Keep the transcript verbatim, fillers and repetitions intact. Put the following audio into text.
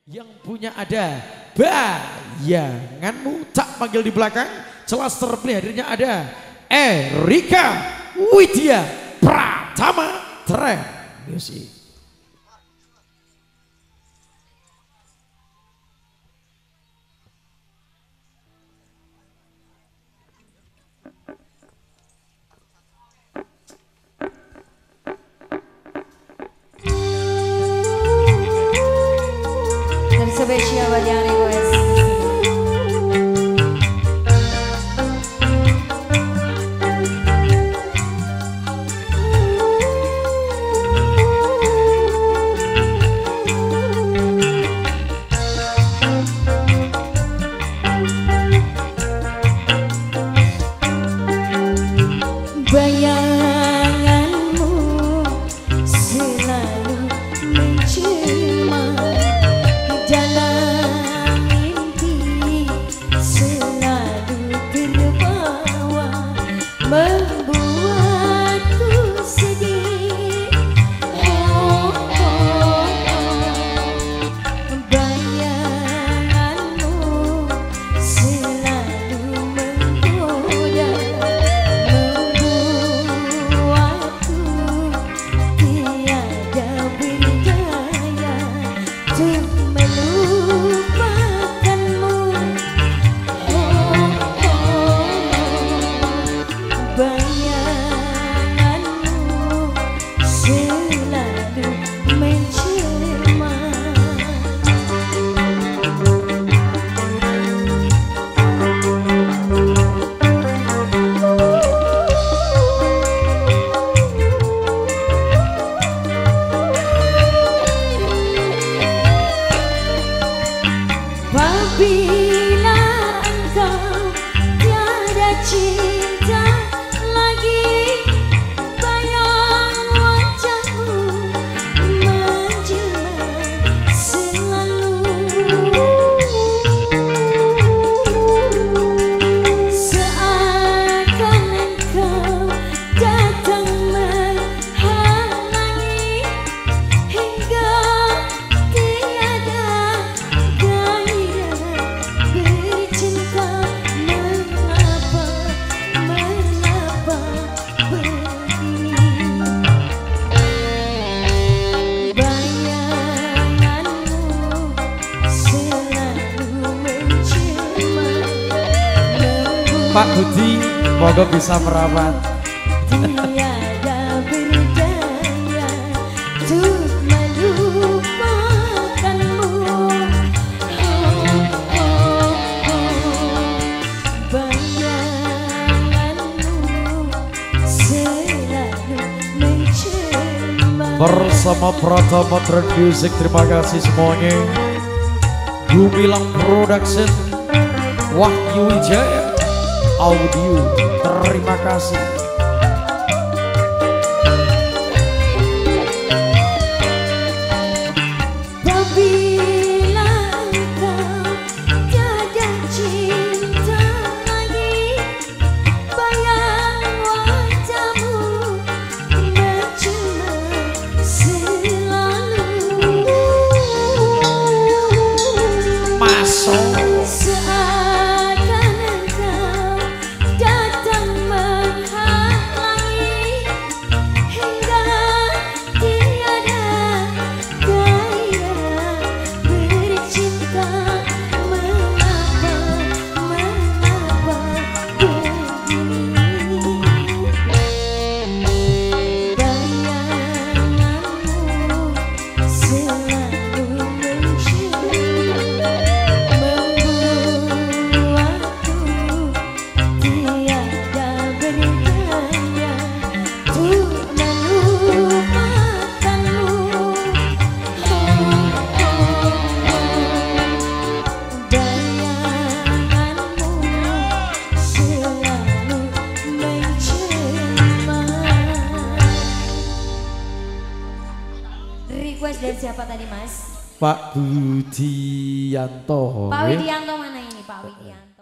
Yang punya ada bayanganmu, tak panggil di belakang. Celas terpilih hadirnya ada Erika Widya Pratama Trend Music. Spesial buat yang request. Bayanganmu selalu mencema dalam mimpi, selalu terbawa membuatku sedih. Oh, oh, oh. Bayanganmu selalu menggoda, membuatku tiada berdaya untuk melupakanmu. Oh, oh, oh. Bayanganmu selalu mencema. Apabila engkau tiada cinta lagi, bayang wajahmu menjelma selalu. Seakan engkau datang menghalangi, hingga tiada bercinta. Mengapa, mengapa begini? Bayanganmu selalu mencema, Pak Budi, moga bisa merawat. tiada berdaya untuk melupakanmu. Bayanganmu selalu mencema. Bersama Pratama Trend Music, terima kasih semuanya. Gumilang Production, Wahyu Wijaya Audio, terima kasih. Apabila engkau tiada cinta lagi, bayang wajahmu mencema selalu. Masuk. Seakan engkau datang menghalangi, hingga tiada daya bercinta. Mengapa, mengapa begini? Bayanganmu selalu mencema, membuatku tiada berdaya untuk melupakanmu. Oh, oh, oh. Bayanganmu selalu mencema. Request dari siapa tadi, Mas? Pak Budianto. Pak ya. Widianto mana ini, Pak Widianto?